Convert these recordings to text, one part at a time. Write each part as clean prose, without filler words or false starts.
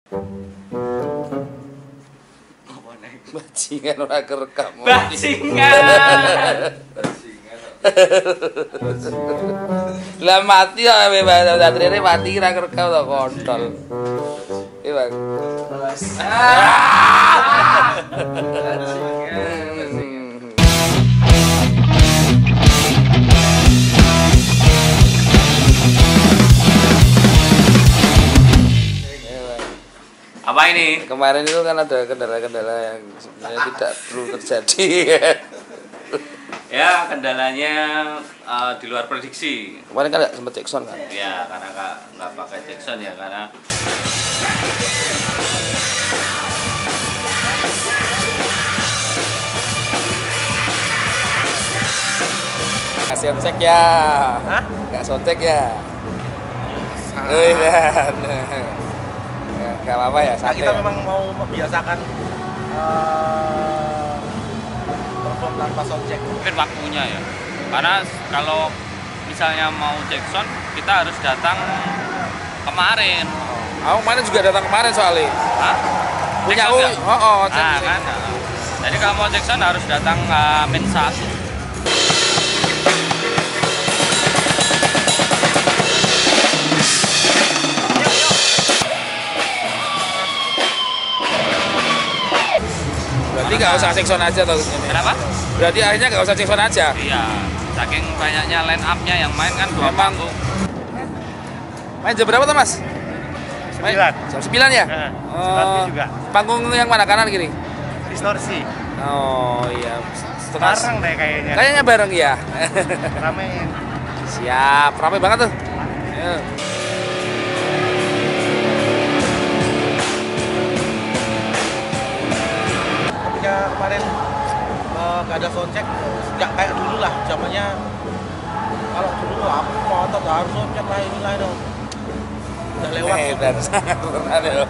Apa nek? Bajingan ora kerekam. Bajingan. Lah mati kok baterainya mati kira kerekam to kontol. Iki, Bang. Apa ini? Kemarin itu kan ada kendala-kendala yang sebenarnya tidak perlu terjadi. Ya, kendalanya di luar prediksi. Kemarin kan nggak sempet cek sound kan? Ya, karena nggak pakai Jackson ya, karena Nggak soundcheck ya? Hah? Nggak soundcheck ya? Oh iya. Nggak apa-apa ya, Nah, santai. kita memang mau membiasakan perform tanpa soundcheck. mungkin waktunya ya. Karena kalau misalnya mau Jackson, kita harus datang kemarin. Aku kemarin juga datang kemarin soalnya. Hah? Punya Jackson aku, nggak? oh, Nah, kan. Jadi kalau mau Jackson harus datang min 1. Berarti nggak usah cek sound aja tuh. Kenapa? Berarti akhirnya nggak usah cek sound aja. Iya, saking banyaknya line up-nya yang main kan 2 Memang. panggung. Main jam berapa tuh, Mas? Main 9. jam 9 ya? Seperti juga. Panggung yang mana, kanan kiri? Distorsi. Oh iya, setengah. Bareng deh kayaknya. Kayaknya bareng ya. Ramein. Siap, ramai banget tuh. Ya. Ketika kemarin nggak ada soundcheck, nggak kayak dulu lah. Zamannya kalau dulu aku mau otot harus soundcheck lah inilah dong. Udah lewat. Dan sangat Lewat.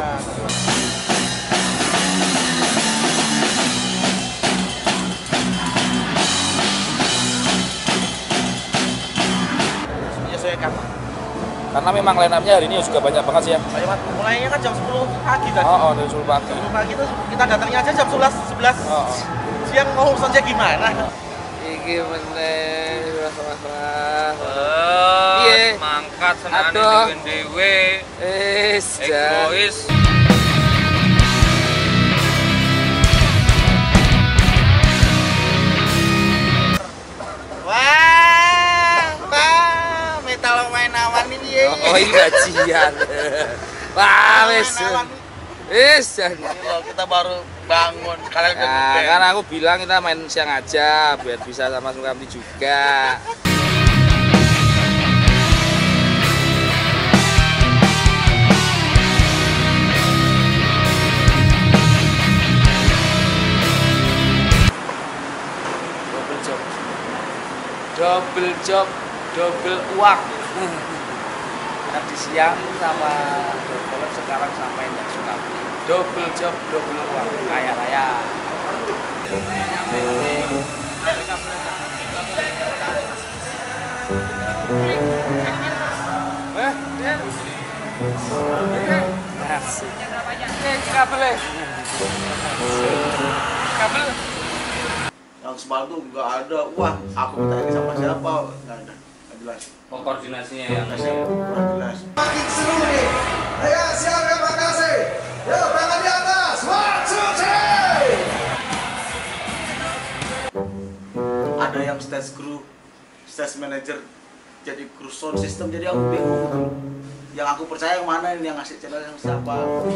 Menyesuaikan. Karena memang line up-nya hari ini juga banyak banget sih ya. Lewat. Mulainya kan jam 10 pagi tadi. Oh, dari Sulawesi pagi. 10 pagi itu kita datangnya aja jam 11. Oh. Siang mau soundcheck gimana? Iki meneh wah. Iya, mangkat senane Aduh. dewe-dewe. Egois. Wah, metal main awan ini ya. Oh, ini gajian. Wah, wis. Wis. Ini loh, kita baru bangun. Kalian udah Nah, ngeband. kan aku bilang kita main siang aja biar bisa sama Sukamti juga. Double job, double uang. Tadi siang sama double sekarang sama yang Sukamti. Double job, double uang. Kaya raya. Asik. Kabel. Kabel. Yang semalam tuh nggak ada. Wah, aku minta ini sama siapa? Nggak ada. Nggak jelas. Koordinasinya yang Kurang jelas. Makin seru nih. Ayo siap ya, makasih. Yuk tangan di atas. 1, 2, 3. Ada yang stage crew, stage manager, jadi crew sound system, jadi aku bingung gitu. Yang aku percaya yang mana ini, yang ngasih channel yang siapa?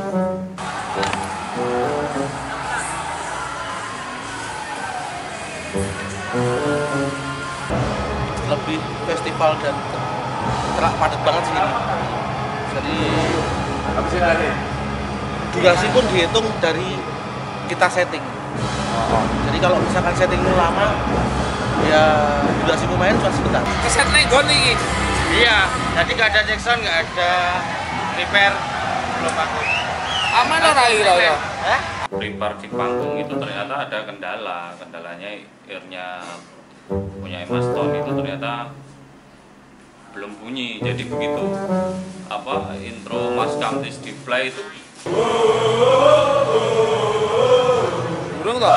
Lebih festival dan padat banget sih ini. Jadi durasi pun dihitung dari kita setting. Jadi kalau misalkan settingmu lama, ya durasi lumayan cuma sebentar. Keset nenggon nih. Iya, jadi nggak ada Jackson, nggak ada repair, belum bagus. Aman ora iki lho ya. prepare di panggung itu ternyata ada kendalanya earnya punya Mas Ton itu ternyata belum bunyi, jadi begitu intro Mas Kamtis di play itu Burung toh?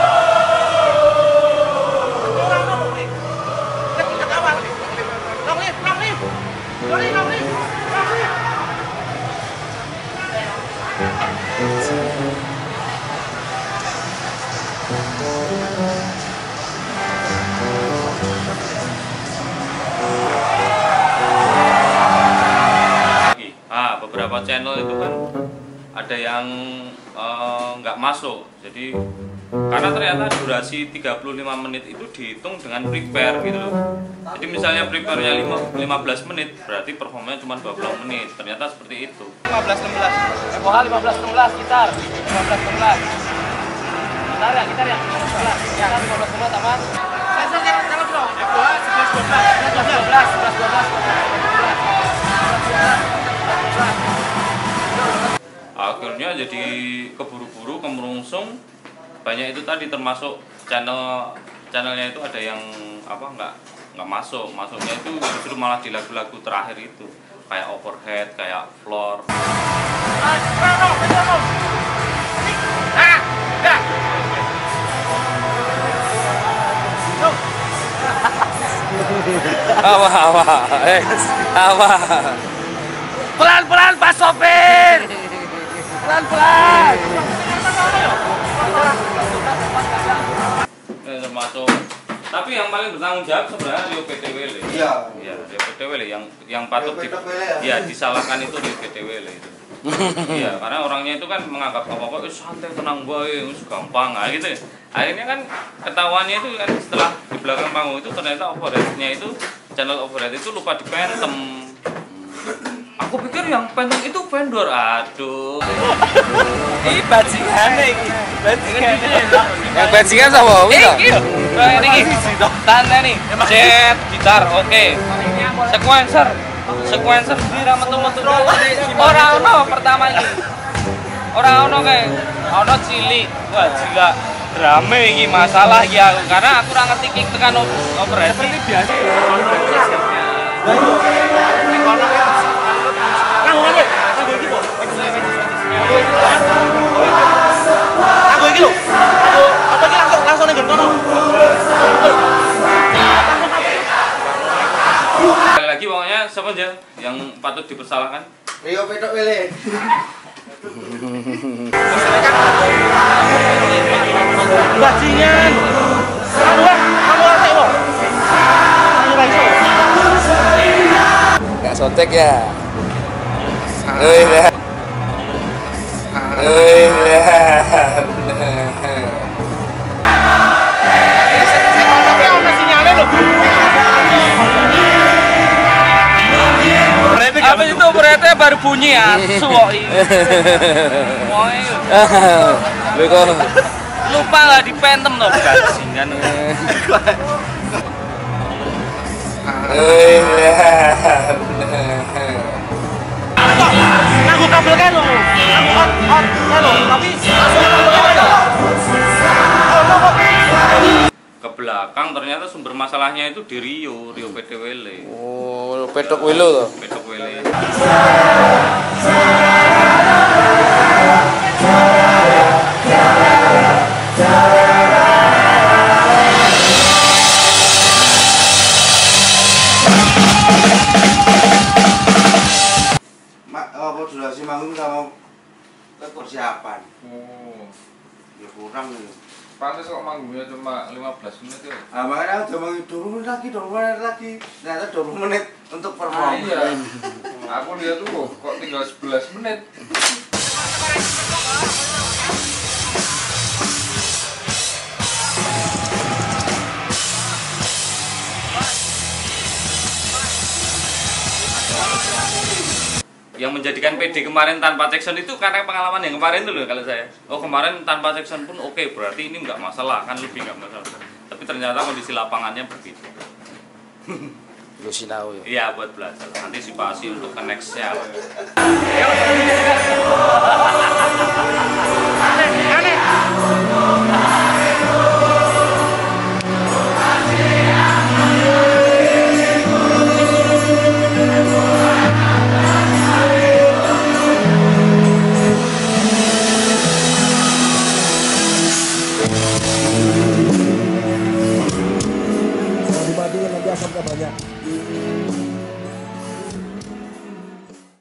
Beberapa channel itu kan ada yang nggak masuk, jadi karena ternyata durasi 35 menit itu dihitung dengan prepare gitu loh. Jadi misalnya prepare-nya 15 menit, berarti performanya cuma 20 menit, ternyata seperti itu. 15-16 FOH 15-16 gitar 15-16 gitar ya 15-16 ya 15-16 aman. Sensor jangan bro, FOH 11-12 Akhirnya jadi keburu-buru, kemerungsung, banyak itu tadi, termasuk channelnya itu ada yang nggak masuknya itu justru malah di lagu-lagu terakhir itu, kayak Overhead, kayak Floor. Pelan-pelan Pak Sopir. Pelan-pelan. Termasuk, tapi yang paling bertanggung jawab sebenarnya Rio PTWL. Iya. Iya, Rio PTWL yang patut disalahkan itu Rio PTWL itu. Iya, karena orangnya itu kan menganggap apa-apa santai, tenang bae, gampang gitu. Akhirnya kan ketahuannya itu kan setelah di belakang panggung itu ternyata overhead-nya itu, channel overhead itu lupa di phantom. Aku pikir yang phantom itu vendor, aduh. Ini bajingan iki. Yang bajingan sama Iki. Ini tanda nih. Jet, gitar, oke. Sequencer dira metu-metu. Ora ono pertama iki. Ora ono kae. Ono cilik. Wah, gila. Drama iki masalah iki aku karena aku ora ngerti kick tekan overhead. Seperti biasa. Aku iki lho. Apa iki langsung ning kono. Sekali lagi pokoknya siapa aja yang patut dipersalahkan? Rio PTWL. Bajingan. Kamu ate kok. nggak sotek ya. Habis itu beretnya baru bunyi ya, suwoi. Lu kok Lupa lah di phantom loh, bajingan. Aku kabel kan lo. Aku on tapi Ke belakang ternyata sumber masalahnya itu di Rio PTWL. oh, pedok wilo tuh. PTWL. Durasi manggung sama persiapan. Oh, Ya kurang nih. pantes kok manggungnya cuma 15 menit ya. Ah, makanya udah mau 20 menit lagi. Ternyata 20 menit untuk perform. Iya. Aku lihat tuh kok tinggal 11 menit. Yang menjadikan PD kemarin tanpa Jackson itu karena pengalaman yang kemarin itu loh kalau saya. Oh kemarin tanpa Jackson pun oke, berarti ini nggak masalah, kan lebih nggak masalah. Tapi ternyata kondisi lapangannya begitu. Lu sinau ya. Iya, buat belajar, antisipasi untuk ke next-nya. Kalau dibandingin nanti asapnya banyak.